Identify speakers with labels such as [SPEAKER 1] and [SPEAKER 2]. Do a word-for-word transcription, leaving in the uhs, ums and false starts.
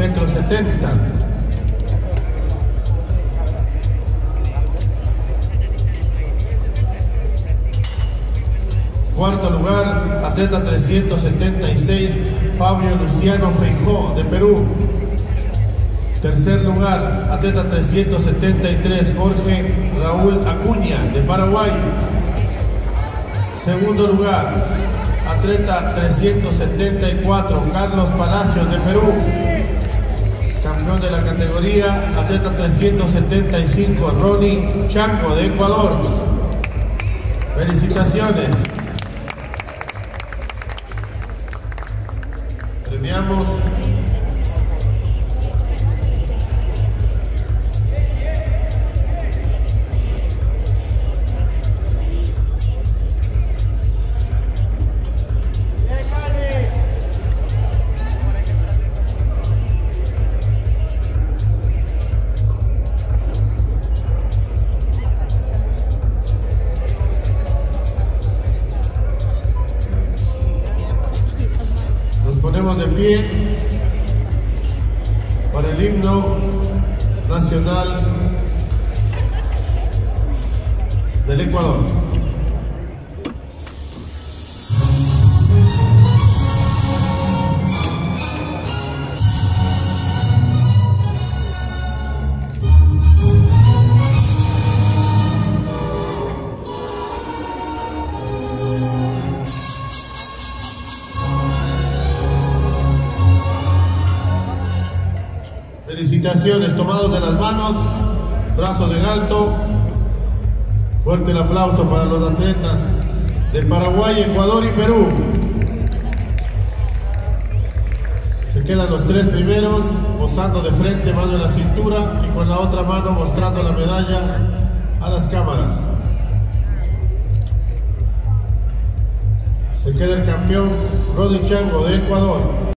[SPEAKER 1] metro setenta. Cuarto lugar, atleta trescientos setenta y seis, Fabio Luciano Feijó, de Perú. Tercer lugar, atleta trescientos setenta y tres, Jorge Raúl Acuña, de Paraguay. Segundo lugar, atleta trescientos setenta y cuatro, Carlos Palacios, de Perú. Campeón de la categoría, atleta trescientos setenta y cinco, Ronnie Chango, de Ecuador. Felicitaciones. Premiamos Ponemos de pie para el himno nacional del Ecuador. Felicitaciones, tomados de las manos, brazos en alto. Fuerte el aplauso para los atletas de Paraguay, Ecuador y Perú. Se quedan los tres primeros, posando de frente, mano en la cintura y con la otra mano mostrando la medalla a las cámaras. Se queda el campeón Ronnie Chango, de Ecuador.